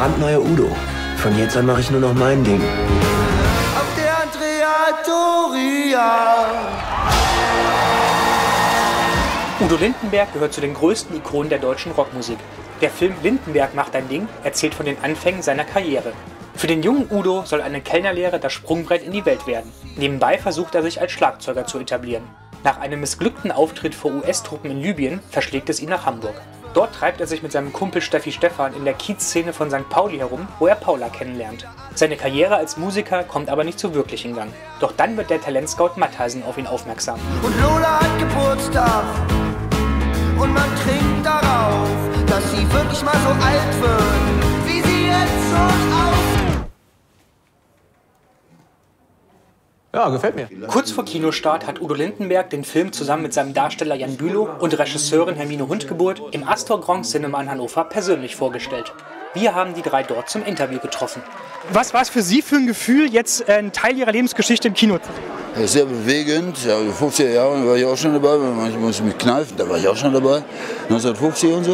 brandneuer Udo. Von jetzt an mache ich nur noch mein Ding. Auf der Andrea Doria. Udo Lindenberg gehört zu den größten Ikonen der deutschen Rockmusik. Der Film Lindenberg macht ein Ding erzählt von den Anfängen seiner Karriere. Für den jungen Udo soll eine Kellnerlehre das Sprungbrett in die Welt werden. Nebenbei versucht er sich als Schlagzeuger zu etablieren. Nach einem missglückten Auftritt vor US-Truppen in Libyen verschlägt es ihn nach Hamburg. Dort treibt er sich mit seinem Kumpel Steffi Stephan in der Kiezszene von St. Pauli herum, wo er Paula kennenlernt. Seine Karriere als Musiker kommt aber nicht so wirklich in Gang. Doch dann wird der Talentscout Mattheisen auf ihn aufmerksam. Und Lola hat Geburtstag und man trinkt darauf, dass sie wirklich mal so alt wird, wie sie jetzt schon aussieht. Ja, gefällt mir. Kurz vor Kinostart hat Udo Lindenberg den Film zusammen mit seinem Darsteller Jan Bülow und Regisseurin Hermine Hundgeburt im Astor Grand Cinema in Hannover persönlich vorgestellt. Wir haben die drei dort zum Interview getroffen. Was war es für Sie für ein Gefühl, jetzt einen Teil Ihrer Lebensgeschichte im Kino zu sehen? Sehr bewegend. Ja, in den 50er Jahren war ich auch schon dabei. Manchmal muss ich mich kneifen, da war ich auch schon dabei. 1950 und so.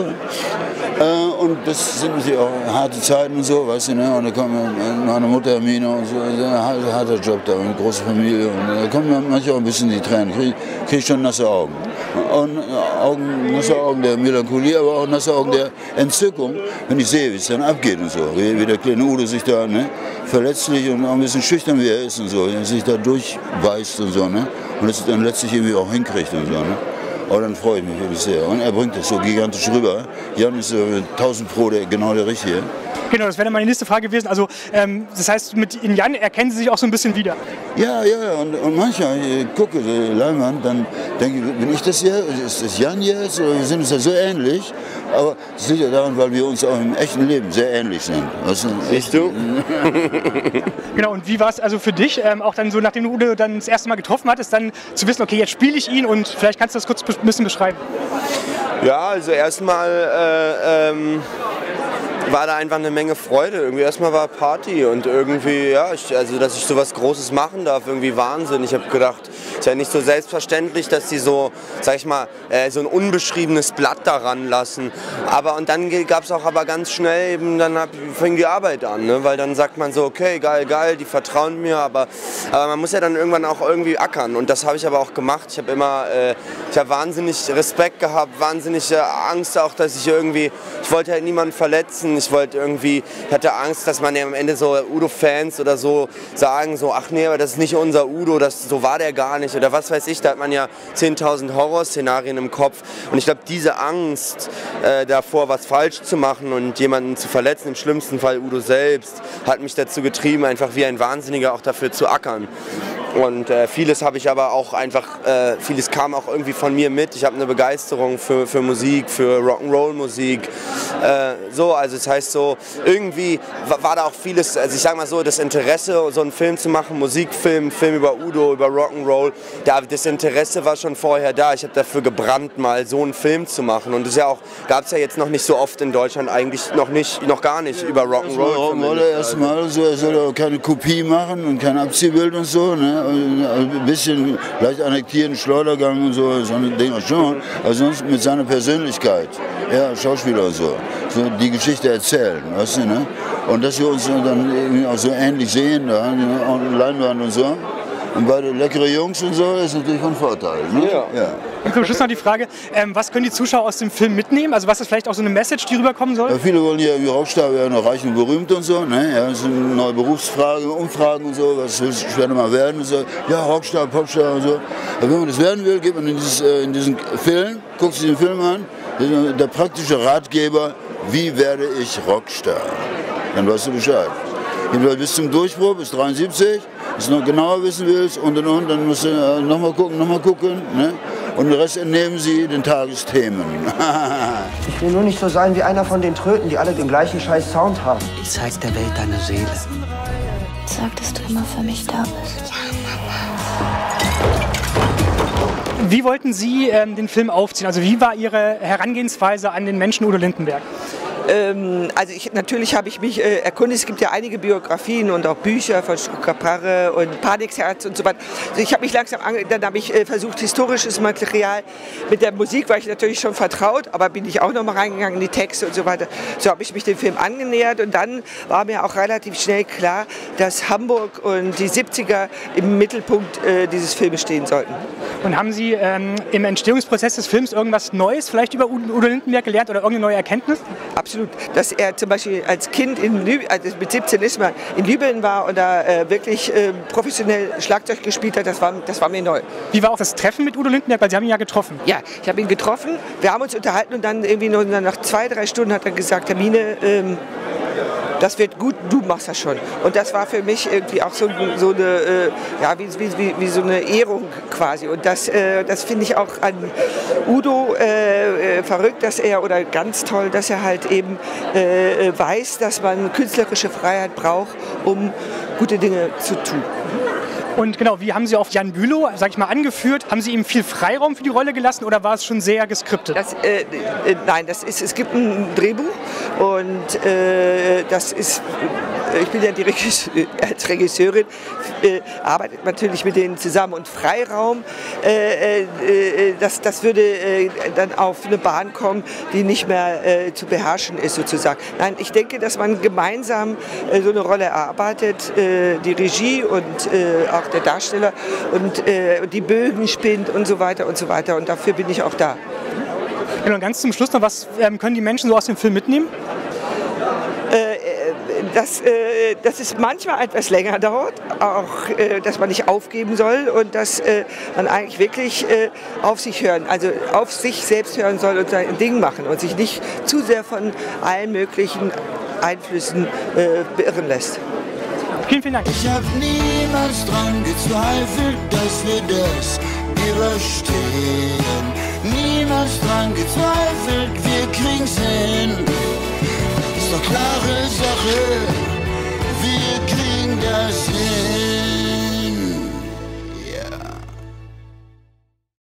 Und das sind natürlich auch harte Zeiten und so, weißt du, ne? Und da kommt meine Mutter Hermine und so, ein harter Job da, eine große Familie. Und da kommen manchmal auch ein bisschen die Tränen, krieg ich schon nasse Augen. Und nasse Augen der Melancholie, aber auch nasse Augen der Entzückung, wenn ich sehe, wie es dann abgeht und so. Wie der kleine Udo sich da, ne, verletzlich und auch ein bisschen schüchtern wie er ist und so, sich da durchbeißt und so, ne? Und das dann letztlich irgendwie auch hinkriegt und so, ne? Oh, dann freue ich mich wirklich sehr. Und er bringt das so gigantisch rüber. Jan ist 1000 Pro genau der Richtige. Genau, das wäre dann meine nächste Frage gewesen. Also, das heißt, in Jan erkennen Sie sich auch so ein bisschen wieder? Ja, und manchmal, ich gucke die Leinwand, dann denke ich, bin ich das hier? Ist das Jan jetzt? Oder sind uns ja so ähnlich? Aber das liegt ja daran, weil wir uns auch im echten Leben sehr ähnlich sind. Siehst du? Genau, und wie war es also für dich, auch dann so, nachdem du Udo dann das erste Mal getroffen hattest, dann zu wissen, okay, jetzt spiele ich ihn und vielleicht kannst du das kurz ein bisschen beschreiben? Ja, also erstmal war da einfach eine Menge Freude. Irgendwie erstmal war Party und irgendwie, ja, dass ich so was Großes machen darf, irgendwie Wahnsinn. Ich habe gedacht, ist ja nicht so selbstverständlich, dass die so, sag ich mal, so ein unbeschriebenes Blatt daran lassen. Und dann gab es auch aber ganz schnell eben, dann fing die Arbeit an, ne? Weil dann sagt man so, okay, geil, die vertrauen mir, aber man muss ja dann irgendwann auch irgendwie ackern und das habe ich aber auch gemacht. Ich habe wahnsinnig Respekt gehabt, wahnsinnig Angst auch, dass ich wollte halt niemanden verletzen. Ich hatte Angst, dass man ja am Ende so Udo-Fans oder so sagen, so, ach nee, aber das ist nicht unser Udo, so war der gar nicht oder was weiß ich, da hat man ja 10.000 Horrorszenarien im Kopf und ich glaube, diese Angst davor, was falsch zu machen und jemanden zu verletzen, im schlimmsten Fall Udo selbst, hat mich dazu getrieben, einfach wie ein Wahnsinniger auch dafür zu ackern. Und vieles habe ich aber auch vieles kam auch irgendwie von mir mit. Ich habe eine Begeisterung für Musik, für Rock'n'Roll-Musik. Also das heißt so, irgendwie war da auch vieles, also ich sage mal so, das Interesse, so einen Film zu machen, Musikfilm, Film über Udo, über Rock'n'Roll, das Interesse war schon vorher da. Ich habe dafür gebrannt, mal so einen Film zu machen. Und das gab es ja jetzt noch nicht so oft in Deutschland, eigentlich noch gar nicht über Rock'n'Roll. Erstmal so, er soll auch keine Kopie machen und kein Abziehbild und so, ne? Ein bisschen leicht annektieren, Schleudergang und so eine Dinger schon, aber sonst mit seiner Persönlichkeit, ja, Schauspieler und so die Geschichte erzählen, weißt du, ne? Und dass wir uns dann irgendwie auch so ähnlich sehen, da, auf Leinwand und so, und beide leckere Jungs und so, ist natürlich von Vorteil, ne? Ja. Und zum Schluss noch die Frage, was können die Zuschauer aus dem Film mitnehmen? Also was ist vielleicht auch so eine Message, die rüberkommen soll? Ja, viele wollen ja wie Rockstar werden, noch reich und berühmt und so, ne? Ja, das sind eine neue Berufsfrage, Umfragen und so, was willst du später mal werden und so. Ja, Rockstar, Popstar und so. Aber wenn man das werden will, geht man in diesen Film, guckt sich den Film an, der praktische Ratgeber, wie werde ich Rockstar? Dann weißt du Bescheid. Jedenfalls bis zum Durchbruch, bis 73, wenn du noch genauer wissen willst und, dann musst du nochmal gucken, ne? Und den Rest entnehmen sie den Tagesthemen. Ich will nur nicht so sein wie einer von den Tröten, die alle den gleichen scheiß Sound haben. Zeig der Welt deine Seele. Sag, dass du immer für mich da bist. Wie wollten Sie den Film aufziehen? Also wie war Ihre Herangehensweise an den Menschen Udo Lindenberg? Also natürlich habe ich mich erkundigt, es gibt ja einige Biografien und auch Bücher von Strucker-Parre und Panikherz und so weiter. Also ich habe mich langsam, dann habe ich versucht, historisches Material mit der Musik, war ich natürlich schon vertraut, aber bin ich auch noch mal reingegangen in die Texte und so weiter. So habe ich mich dem Film angenähert und dann war mir auch relativ schnell klar, dass Hamburg und die 70er im Mittelpunkt dieses Filmes stehen sollten. Und haben Sie im Entstehungsprozess des Films irgendwas Neues vielleicht über Udo Lindenberg gelernt oder irgendeine neue Erkenntnis? Absolut. Dass er zum Beispiel als Kind also mit 17 ist man in Lübben war und da wirklich professionell Schlagzeug gespielt hat, das war mir neu. Wie war auch das Treffen mit Udo Lindenberg? Weil Sie haben ihn ja getroffen. Ja, ich habe ihn getroffen. Wir haben uns unterhalten und dann irgendwie nur nach 2-3 Stunden hat er gesagt, Hermine, das wird gut, du machst das schon. Und das war für mich irgendwie auch so eine, ja, wie so eine Ehrung quasi. Und das finde ich auch an Udo verrückt, dass er, oder ganz toll, dass er halt eben weiß, dass man künstlerische Freiheit braucht, um gute Dinge zu tun. Und genau, wie haben Sie auf Jan Bülow, sag ich mal, angeführt? Haben Sie ihm viel Freiraum für die Rolle gelassen oder war es schon sehr geskriptet? Nein, es gibt ein Drehbuch und das ist, ich bin ja als Regisseurin, arbeitet natürlich mit denen zusammen und Freiraum, das würde dann auf eine Bahn kommen, die nicht mehr zu beherrschen ist sozusagen. Nein, ich denke, dass man gemeinsam so eine Rolle erarbeitet, die Regie und auch der Darsteller und die Bögen spinnt und so weiter und so weiter und dafür bin ich auch da. Genau, und ganz zum Schluss noch, was können die Menschen so aus dem Film mitnehmen? Dass es manchmal etwas länger dauert, auch dass man nicht aufgeben soll und dass man eigentlich wirklich auf sich selbst hören soll und sein Ding machen und sich nicht zu sehr von allen möglichen Einflüssen beirren lässt. Vielen, vielen Dank. Ich hab niemals dran gezweifelt, dass wir das überstehen. Niemals dran gezweifelt, wir kriegen's hin. Ist doch klare Sache, wir kriegen das hin.